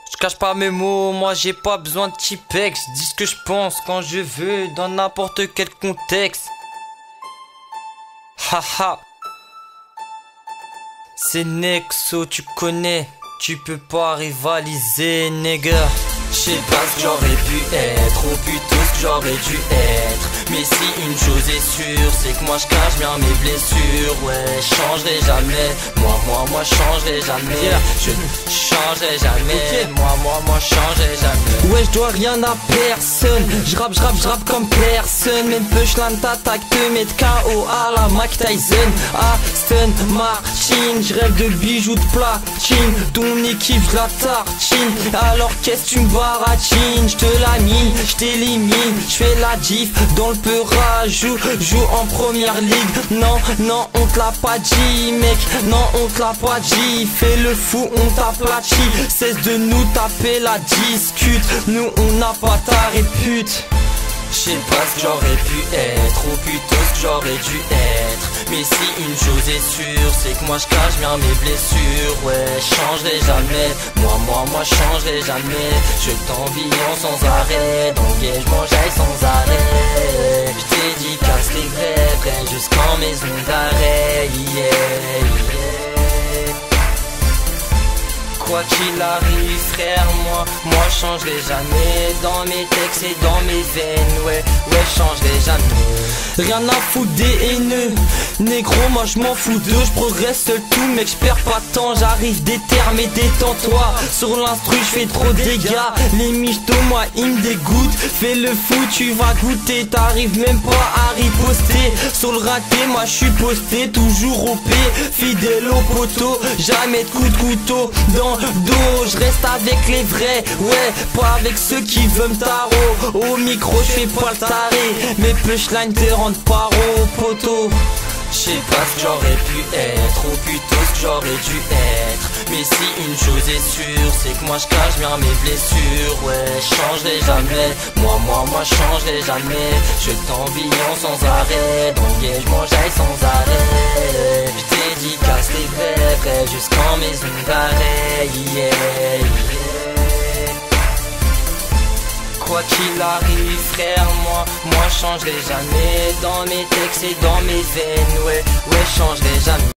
Je cache pas mes mots, moi j'ai pas besoin de Tipex. Je dis ce que je pense quand je veux, dans n'importe quel contexte. Haha. C'est Nexo, tu connais. Tu peux pas rivaliser, nigga. Je sais pas ce que j'aurais pu être, ou plutôt ce que j'aurais dû être. Mais si une chose est sûre, c'est que moi je cache bien mes blessures. Ouais, je changerai jamais. Moi je changerai jamais. Je changerai jamais. Moi je changerai jamais. Ouais, je dois rien à personne. Je rappe comme personne. Même punchline t'attaque te mettre KO à la Mike Tyson. Aston Martin, je rêve de bijoux de platine. Ton équipe je la tartine. Alors qu'est-ce que tu me baratines? Je te la mine, je t'élimine. Je fais la diff dans le peurage. Joue en première ligue. Non, on te l'a pas dit, mec. Non, on te l'a pas dit. Fais le fou, on t'aplatit. Cesse de nous taper la discute. Nous on n'a pas ta répute. Je sais pas ce que j'aurais pu être, ou plutôt ce que j'aurais dû être. Mais si une chose est sûre, c'est que moi je cache bien mes blessures. Ouais, je changerai jamais. Moi je changerai jamais. Je t'envie sans arrêt. Donc je m'enjaille sans arrêt. Je dédicace les vrais jusqu'en maison d'arrêt. Yeah. Quoi qu'il arrive frère, moi je changerai jamais. Dans mes textes et dans mes veines, ouais je changerai jamais. Rien à foutre des haineux, négro moi je m'en fous d'eux. Je progresse seul tout mec, je perds pas de temps. J'arrive déterminé, détends-toi. Sur l'instru je fais trop de dégâts. Les michtos moi ils me dégoûtent. Fais le fou tu vas goûter. T'arrives même pas à riposter. Sur le raté moi je suis posté. Toujours OP, fidèle au poteau. Jamais de coup de couteau dans dos, je reste avec les vrais, ouais, pas avec ceux qui veulent me tarot. Au micro, je fais pas le taré, mes punchlines te rendent paro, poteau. Je sais pas ce que j'aurais pu être, ou plutôt ce que j'aurais dû être. Mais si une chose est sûre, c'est que moi je cache bien mes blessures. Ouais, je changerai jamais. Moi je changerai jamais. Je t'envie sans arrêt. Donc je m'enjaille sans arrêt. Je dédicace les vrais jusqu'en maison d'arrêt. Yeah. Quoi qu'il arrive frère, moi je changerai jamais. Dans mes textes et dans mes veines, ouais je changerai jamais.